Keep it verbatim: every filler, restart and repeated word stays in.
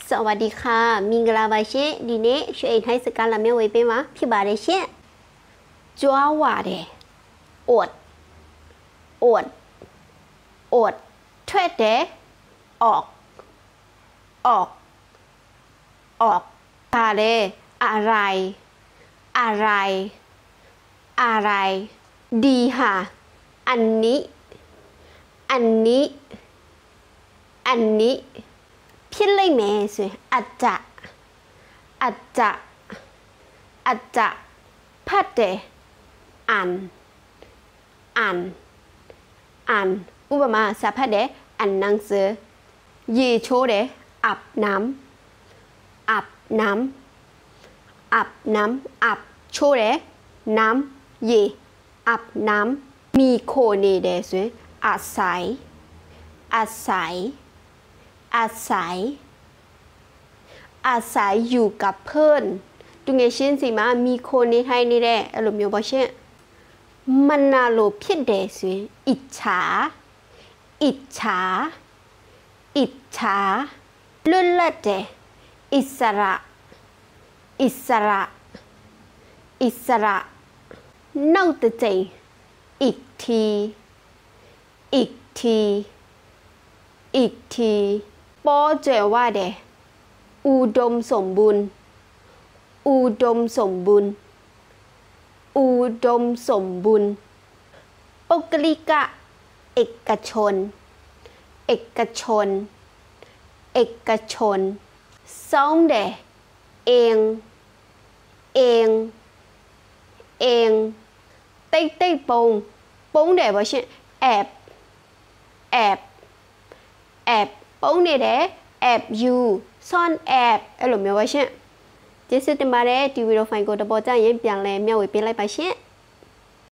สวัสดีค่ะมิงกลาบาเช่ดีเน่ช่วยให้สกัดละเมียวไว้เป็นมาพี่บาเดเช่จ้าว่าเดอดอดอดเทวดเดออกออกออกตาเดอะไรอะไรอะไรดีค่ะอันนี้อันนี้อันนี้พี่เลยแม่สิอาจจะอาจจะอาจจะพัดเดอ่านอ่านอ่านอุปมาสัพพะเดอ่านหนังสือยีโชเดอาบน้ำอาบน้ำอาบน้ำอาบโชเดน้ำยีอาบน้ำมีโคเนเดสิอาศัยอาศัยอาศัยอาศัยอยู่กับเพื่อนตุงเงชินสิมามีคนในไทยนี่แหละอารมณ์อย่างบ่เช่มันน่าโลภพิเดสิอิจฉาอิจฉาอิจฉาลุ่นละเดอิสระอิสระอิสระเน่าตะใจอีกทีอีกทีอีกทีปอเจว่าเดอุดมสมบูรณ์อุดมสมบูรณ์อุดมสมบูรณ์ปกลิกะเอกชนเอกชนเอกชนสองเดเองเองเองเต้เต้ปงปงเดว่าเช่นแอบแอบแอบปงเนี่ยเดแอบอยู่ซ่อนแอบอารมณ์อย่างว่าเช่นเจสติมาเดทีวีเราไฟก็ตะบอจ้ายังเปลี่ยนเลยเมียวไปไล่ไปเช่น